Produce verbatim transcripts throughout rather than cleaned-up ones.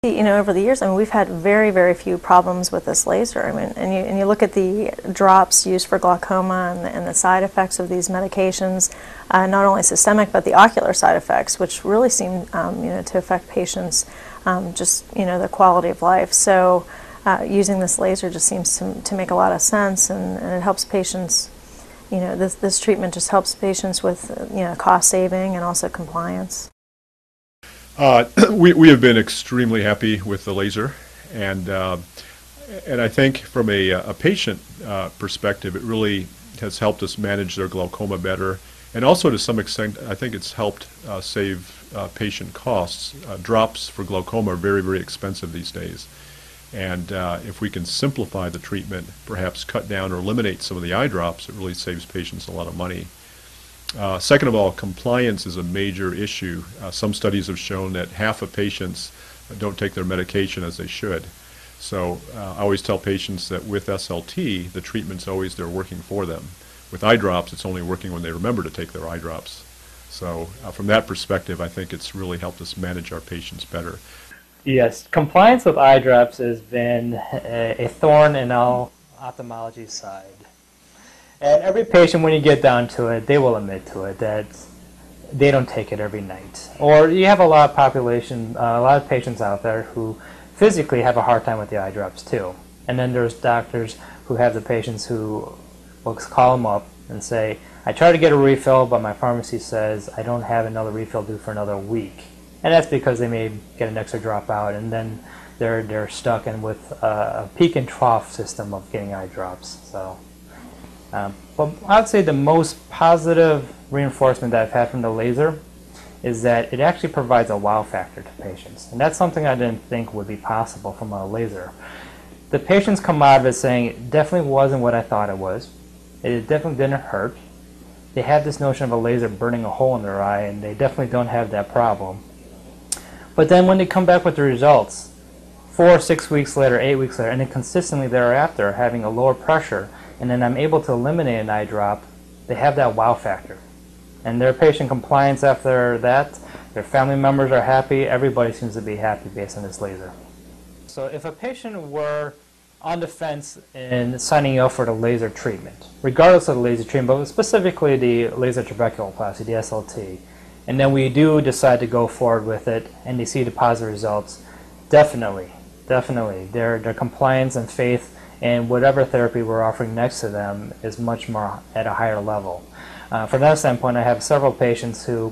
You know, over the years, I mean, we've had very, very few problems with this laser. I mean, and you, and you look at the drops used for glaucoma and the, and the side effects of these medications, uh, not only systemic but the ocular side effects, which really seem, um, you know, to affect patients, um, just, you know, their quality of life. So uh, using this laser just seems to, to make a lot of sense, and, and it helps patients. You know, this, this treatment just helps patients with, you know, cost saving and also compliance. Uh, we, we have been extremely happy with the laser, and uh, and I think from a, a patient uh, perspective, it really has helped us manage their glaucoma better, and also to some extent, I think it's helped uh, save uh, patient costs. Uh, drops for glaucoma are very, very expensive these days, and uh, if we can simplify the treatment, perhaps cut down or eliminate some of the eye drops, it really saves patients a lot of money. Uh, second of all, compliance is a major issue. Uh, some studies have shown that half of patients don't take their medication as they should. So uh, I always tell patients that with S L T, the treatment's always there working for them. With eye drops, it's only working when they remember to take their eye drops. So uh, from that perspective, I think it's really helped us manage our patients better. Yes, compliance with eye drops has been a, a thorn in our ophthalmology side. And every patient, when you get down to it, they will admit to it that they don't take it every night. Or you have a lot of population, uh, a lot of patients out there who physically have a hard time with the eye drops too. And then there's doctors who have the patients who will call them up and say, I try to get a refill, but my pharmacy says I don't have another refill due for another week. And that's because they may get an extra drop out, and then they're, they're stuck in with a, a peak and trough system of getting eye drops. So. Um, but I would say the most positive reinforcement that I've had from the laser is that it actually provides a wow factor to patients. And that's something I didn't think would be possible from a laser. The patients come out of it saying it definitely wasn't what I thought it was. It definitely didn't hurt. They have this notion of a laser burning a hole in their eye, and they definitely don't have that problem. But then when they come back with the results, four, six weeks later, eight weeks later, and then consistently thereafter having a lower pressure, and then I'm able to eliminate an eye drop, they have that wow factor. And their patient compliance after that, their family members are happy, everybody seems to be happy based on this laser. So if a patient were on the fence in signing up for the laser treatment, regardless of the laser treatment, but specifically the laser trabeculoplasty, the S L T, and then we do decide to go forward with it and they see the positive results, definitely, definitely, their, their compliance and faith and whatever therapy we're offering next to them is much more at a higher level. Uh, from that standpoint, I have several patients who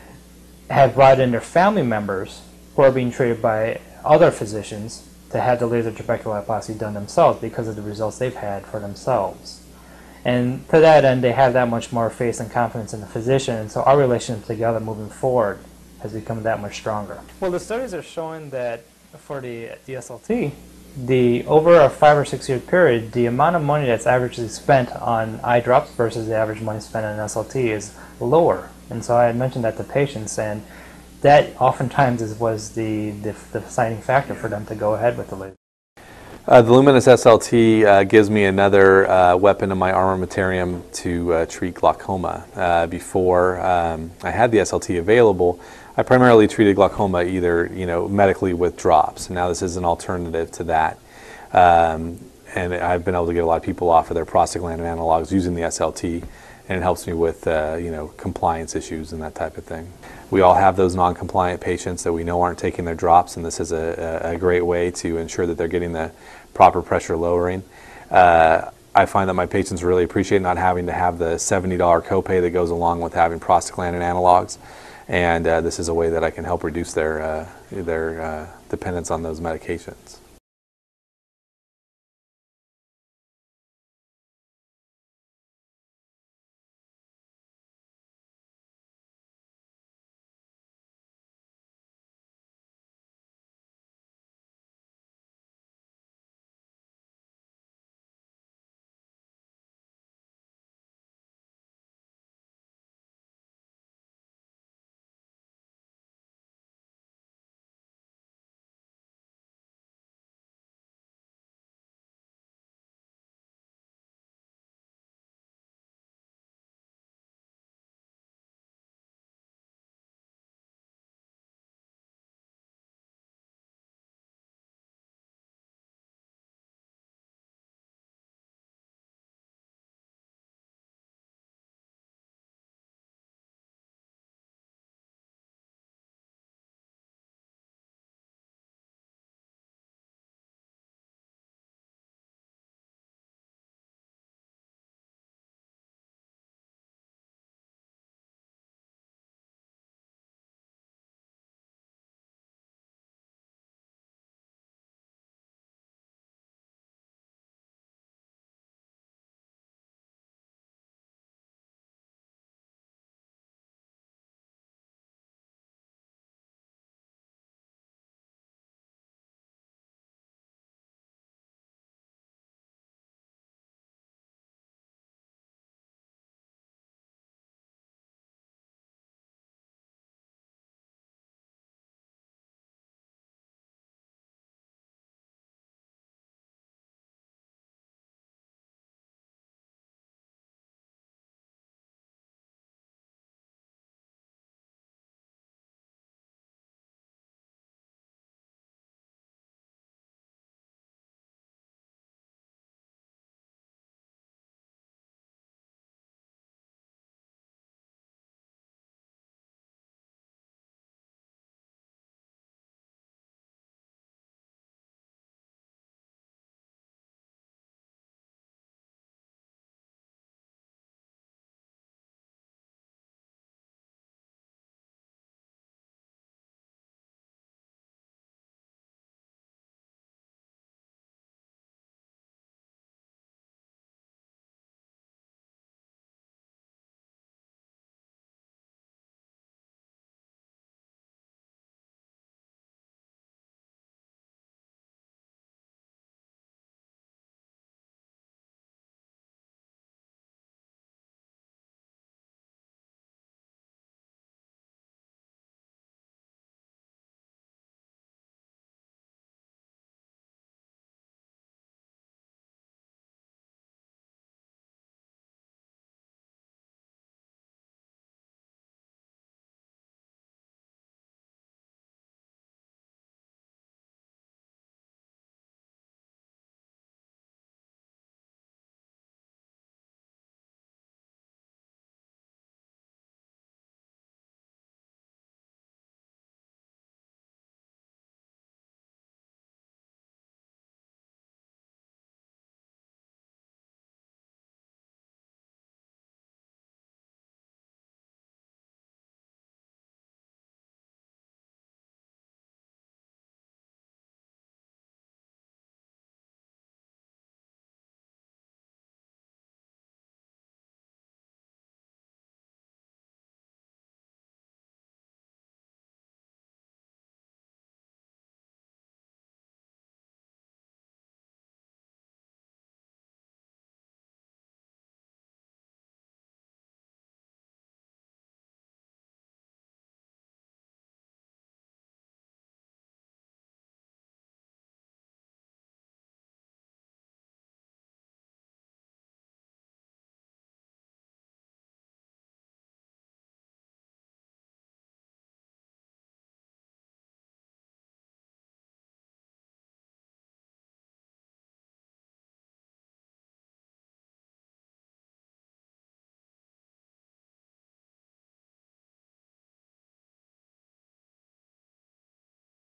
have brought in their family members who are being treated by other physicians to have the laser trabeculoplasty done themselves because of the results they've had for themselves. And to that end, they have that much more faith and confidence in the physician, and so our relationship together moving forward has become that much stronger. Well, the studies are showing that for the, the S L T, the over a five or six year period, the amount of money that's averagely spent on eye drops versus the average money spent on an S L T is lower. And so I had mentioned that to patients, and that oftentimes is, was the, the, the deciding factor for them to go ahead with the laser. Uh, the Lumenis S L T uh, gives me another uh, weapon in my armamentarium to uh, treat glaucoma. Uh, before um, I had the S L T available, I primarily treated glaucoma either, you know, medically with drops. Now this is an alternative to that. Um, and I've been able to get a lot of people off of their prostaglandin analogs using the S L T, and it helps me with, uh, you know, compliance issues and that type of thing. We all have those non-compliant patients that we know aren't taking their drops, and this is a, a great way to ensure that they're getting the proper pressure lowering. Uh, I find that my patients really appreciate not having to have the seventy dollar copay that goes along with having prostaglandin analogs. And uh, this is a way that I can help reduce their, uh, their uh, dependence on those medications.